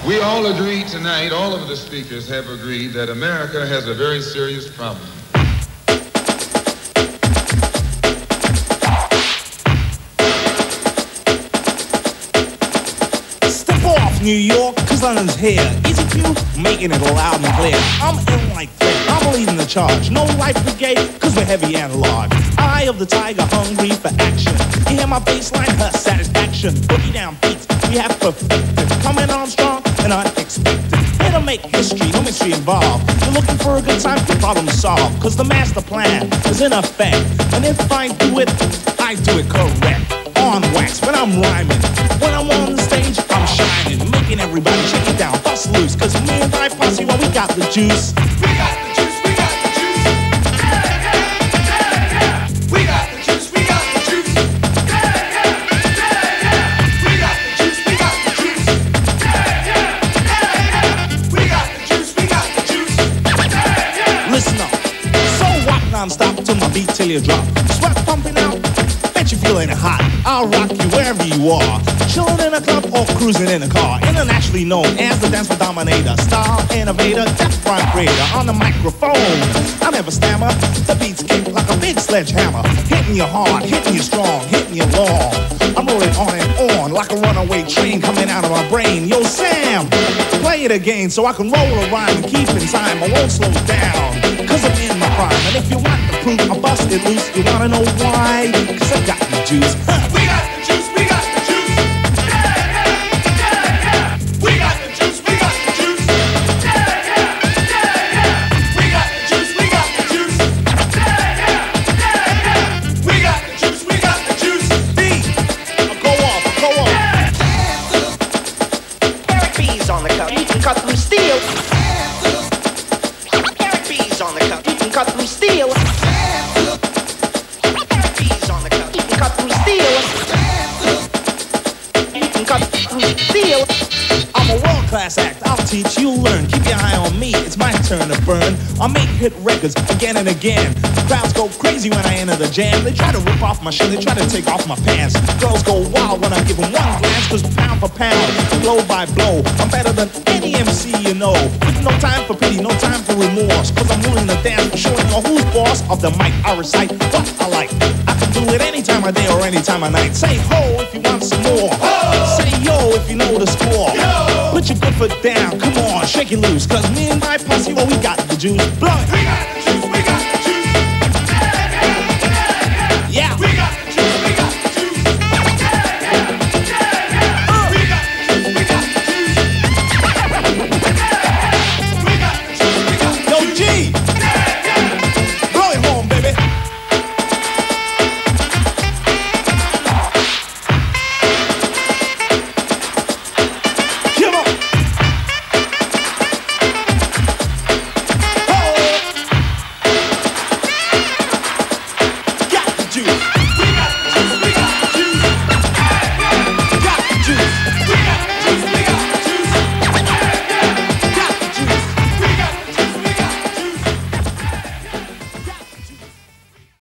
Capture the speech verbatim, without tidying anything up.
We all agree tonight, all of the speakers have agreed that America has a very serious problem. Step off, New York, cause London's here. Easy Q, making it loud and clear. I'm in like Flint, I'm leading the charge. No life brigade, cause we're heavy and large. Eye of the tiger, hungry for action. You hear my bass line, her satisfaction. Boogie down beats, we have perfected. Coming on strong and unexpected. Here to make history, no mystery involved. You're looking for a good time, the problem solved. Cause the master plan is in effect. And if I do it, I do it correct. On wax, when I'm rhyming. When I'm on the stage, I'm shining. Making everybody shake it down, bust loose. Cause me and my posse, well, we got the juice. We got the juice, we got the juice. Yeah, yeah, yeah, yeah. We got the juice, we got the juice. Yeah, yeah, yeah, yeah. We got the juice, we got the juice. Yeah, yeah, yeah, yeah. We got the juice, we got the juice. Yeah, yeah. Listen up. So rock non-stop to my beat till you drop. Sweat pumping out, bet you feeling hot. I'll rock you wherever you are. Chilling in a club or cruising in a car. Internationally known as the dance floor dominator. Star innovator, deaf rhyme creator. On the microphone, I never stammer. The beats kick like a big sledgehammer. Hitting you hard, hitting you strong, hitting you long. I'm rolling on and on like a runaway train coming out of my brain. Yo, Sam, play it again so I can roll a rhyme and keep in time. I won't slow down, cause I'm in my prime. And if you want the proof, I'll bust it loose. You wanna know why? Cause I got the juice. Huh. We got the juice, we got the juice. Yeah, yeah, yeah, yeah. We got the juice, we got the juice. Yeah, yeah, yeah, yeah. We got the juice, we got the juice. Yeah, yeah, yeah, yeah. We got the juice, we got the juice. B, go off, go off. Carrot bees on the cup, you can cut through steel. Carrot bees on the cup, you can cut through steel. Carrot bees on the cup, you can cut through steel. You can cut through steel. I'm a world-class act, I'll teach, you'll learn. Keep your eye on me, it's my turn to burn. I'll make hit records again and again. Crowds go crazy when I enter the jam. They try to rip off my shirt, they try to take off my pants. Girls go wild when I give them one glance. Cause pound for pound, blow by blow, I'm better than any M C you know. With no time for pity, no time for remorse. Cause I'm ruling the dance, showing you who's boss of the mic. I recite what I like. I can do it any time of day or any time of night. Say ho if you want some more. Ho! Say yo if you know the score. Yo! Put your good foot down, come on, shake it loose. Cause me and my posse, well, we got the juice. Blow it. We got the juice.